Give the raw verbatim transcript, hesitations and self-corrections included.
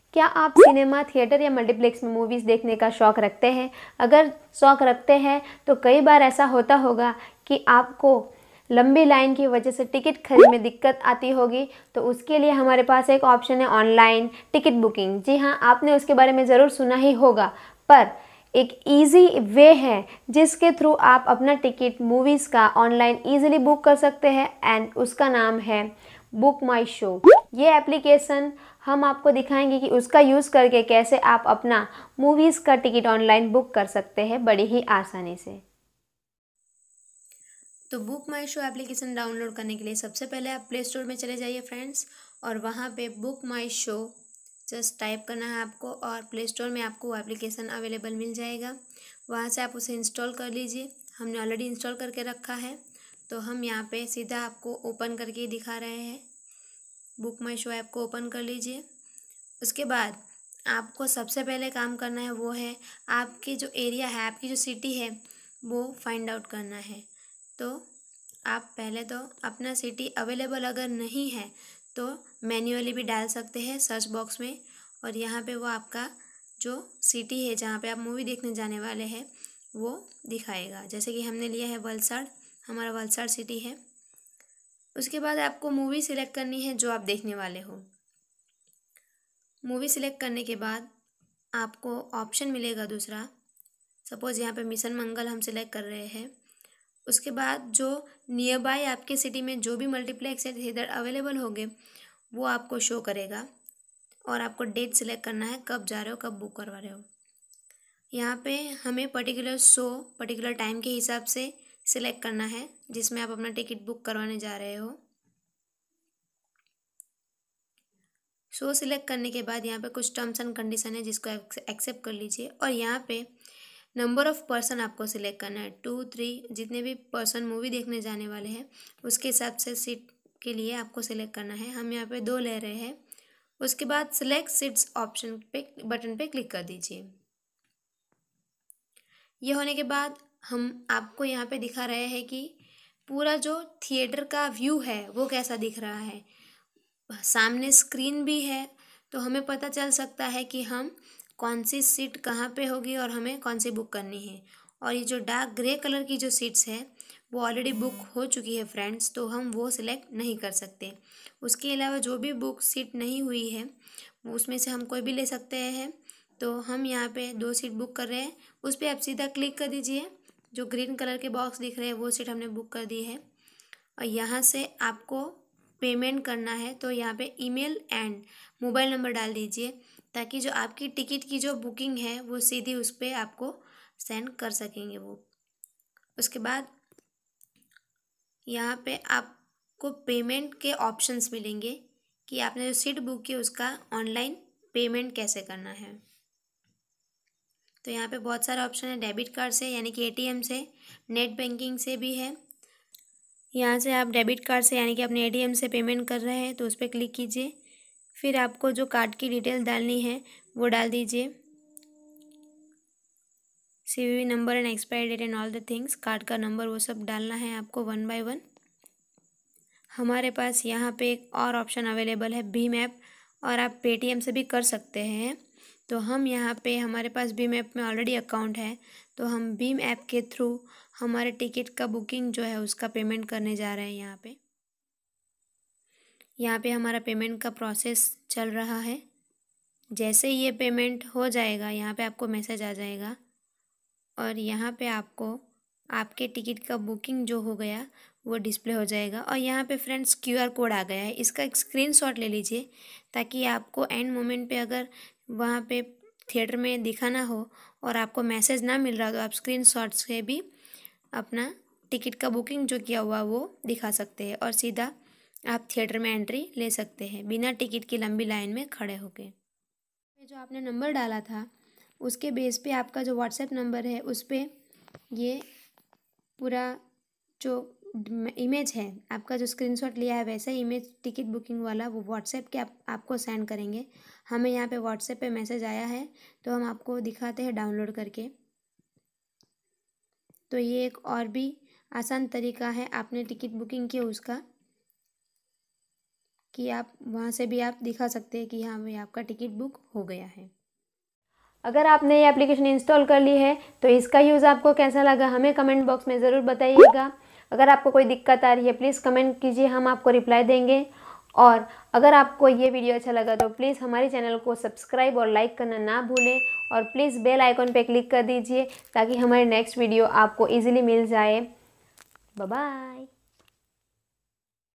क्या आप cinema, theatre या मल्टीप्लेक्स में मूवीज़ देखने का शौक़ रखते हैं? अगर शौक़ रखते हैं तो कई बार ऐसा होता होगा कि आपको लंबी लाइन की वजह से टिकट खरीदने में दिक्कत आती होगी, तो उसके लिए हमारे पास एक ऑप्शन है ऑनलाइन टिकट बुकिंग। जी हाँ, आपने उसके बारे में ज़रूर सुना ही होगा, पर एक इजी वे है जिसके थ्रू आप अपना टिकट मूवीज़ का ऑनलाइन ईजिली बुक कर सकते हैं एंड उसका नाम है बुक माई शो। ये एप्लीकेशन हम आपको दिखाएंगे कि उसका यूज़ करके कैसे आप अपना मूवीज़ का टिकट ऑनलाइन बुक कर सकते हैं बड़ी ही आसानी से। तो Book My Show application download करने के लिए सबसे पहले आप प्ले स्टोर में चले जाइए फ्रेंड्स, और वहाँ पे Book My Show just type करना है आपको और प्ले स्टोर में आपको वो एप्लीकेशन अवेलेबल मिल जाएगा। वहाँ से आप उसे इंस्टॉल कर लीजिए। हमने ऑलरेडी इंस्टॉल करके रखा है, तो हम यहाँ पे सीधा आपको ओपन करके दिखा रहे हैं। बुक माई शो ऐप को ओपन कर लीजिए। उसके बाद आपको सबसे पहले काम करना है वो है आपके जो एरिया है, आपकी जो सिटी है वो फाइंड आउट करना है। तो आप पहले तो अपना सिटी अवेलेबल अगर नहीं है तो मैन्युअली भी डाल सकते हैं सर्च बॉक्स में, और यहाँ पे वो आपका जो सिटी है जहाँ पे आप मूवी देखने जाने वाले हैं वो दिखाएगा। जैसे कि हमने लिया है वलसाड़, हमारा वलसाड़ सिटी है। उसके बाद आपको मूवी सिलेक्ट करनी है जो आप देखने वाले हो। मूवी सिलेक्ट करने के बाद आपको ऑप्शन मिलेगा दूसरा, सपोज़ यहाँ पे मिशन मंगल हम सिलेक्ट कर रहे हैं। उसके बाद जो नियर बाय आपके सिटी में जो भी मल्टीप्लेक्स है थिएटर अवेलेबल होंगे वो आपको शो करेगा, और आपको डेट सिलेक्ट करना है कब जा रहे हो, कब बुक करवा रहे हो। यहाँ पे हमें पर्टिकुलर शो पर्टिकुलर टाइम के हिसाब से सिलेक्ट करना है जिसमें आप अपना टिकट बुक करवाने जा रहे हो। शो सिलेक्ट करने के बाद यहाँ पे कुछ टर्म्स एंड कंडीशन है जिसको एक्सेप्ट कर लीजिए, और यहाँ पे नंबर ऑफ़ पर्सन आपको सिलेक्ट करना है, टू थ्री जितने भी पर्सन मूवी देखने जाने वाले हैं उसके हिसाब से सीट के लिए आपको सिलेक्ट करना है। हम यहाँ पे दो ले रहे हैं। उसके बाद सिलेक्ट सीट्स ऑप्शन पे बटन पे क्लिक कर दीजिए। ये होने के बाद हम आपको यहाँ पे दिखा रहे हैं कि पूरा जो थिएटर का व्यू है वो कैसा दिख रहा है। सामने स्क्रीन भी है तो हमें पता चल सकता है कि हम कौन सी सीट कहाँ पे होगी और हमें कौन सी बुक करनी है। और ये जो डार्क ग्रे कलर की जो सीट्स है वो ऑलरेडी बुक हो चुकी है फ्रेंड्स, तो हम वो सिलेक्ट नहीं कर सकते। उसके अलावा जो भी बुक सीट नहीं हुई है उसमें से हम कोई भी ले सकते हैं। तो हम यहाँ पे दो सीट बुक कर रहे हैं, उस पर आप सीधा क्लिक कर दीजिए। जो ग्रीन कलर के बॉक्स दिख रहे हैं वो सीट हमने बुक कर दी है, और यहाँ से आपको पेमेंट करना है। तो यहाँ पे ईमेल एंड मोबाइल नंबर डाल दीजिए ताकि जो आपकी टिकट की जो बुकिंग है वो सीधी उस पर आपको सेंड कर सकेंगे वो। उसके बाद यहाँ पे आपको पेमेंट के ऑप्शंस मिलेंगे कि आपने जो सीट बुक की उसका ऑनलाइन पेमेंट कैसे करना है। तो यहाँ पे बहुत सारे ऑप्शन है, डेबिट कार्ड से यानी कि एटीएम से, नेट बैंकिंग से भी है। यहाँ से आप डेबिट कार्ड से यानी कि अपने एटीएम से पेमेंट कर रहे हैं तो उस पर क्लिक कीजिए। फिर आपको जो कार्ड की डिटेल डालनी है वो डाल दीजिए, CVV number and expiry date and all the things, card का नंबर वो सब डालना है आपको वन बाय वन। हमारे पास यहाँ पे एक और ऑप्शन अवेलेबल है भीम ऐप, और आप पेटीएम से भी कर सकते हैं। तो हम यहाँ पे हमारे पास भीम ऐप में ऑलरेडी अकाउंट है तो हम भीम ऐप के थ्रू हमारे टिकट का बुकिंग जो है उसका पेमेंट करने जा रहे हैं। यहाँ पे यहाँ पे हमारा पेमेंट का प्रोसेस चल रहा है। जैसे ये पेमेंट हो जाएगा यहाँ पे आपको मैसेज आ जाएगा, और यहाँ पे आपको आपके टिकट का बुकिंग जो हो गया वो डिस्प्ले हो जाएगा। और यहाँ पे फ्रेंड्स क्यूआर कोड आ गया है, इसका एक स्क्रीनशॉट ले लीजिए ताकि आपको एंड मोमेंट पे अगर वहाँ पे थिएटर में दिखाना हो और आपको मैसेज ना मिल रहा तो आप स्क्रीनशॉट से भी अपना टिकट का बुकिंग जो किया हुआ वो दिखा सकते हैं, और सीधा आप थिएटर में एंट्री ले सकते हैं बिना टिकट की लंबी लाइन में खड़े होके। जो आपने नंबर डाला था उसके बेस पे आपका जो व्हाट्सएप नंबर है उस पर ये पूरा जो इमेज है आपका जो स्क्रीनशॉट लिया है वैसा ही इमेज टिकट बुकिंग वाला वो व्हाट्सएप के आप आपको सेंड करेंगे। हमें यहाँ पे व्हाट्सएप पे मैसेज आया है तो हम आपको दिखाते हैं डाउनलोड करके। तो ये एक और भी आसान तरीका है आपने टिकट बुकिंग की उसका कि आप वहाँ से भी आप दिखा सकते हैं कि हाँ भाई आपका टिकट बुक हो गया है। अगर आपने ये एप्लीकेशन इंस्टॉल कर ली है तो इसका यूज़ आपको कैसा लगा हमें कमेंट बॉक्स में ज़रूर बताइएगा। अगर आपको कोई दिक्कत आ रही है प्लीज़ कमेंट कीजिए, हम आपको रिप्लाई देंगे। और अगर आपको ये वीडियो अच्छा लगा तो प्लीज़ हमारे चैनल को सब्सक्राइब और लाइक करना ना भूलें और प्लीज़ बेल आइकॉन पे क्लिक कर दीजिए ताकि हमारे नेक्स्ट वीडियो आपको ईजिली मिल जाए। Bye bye.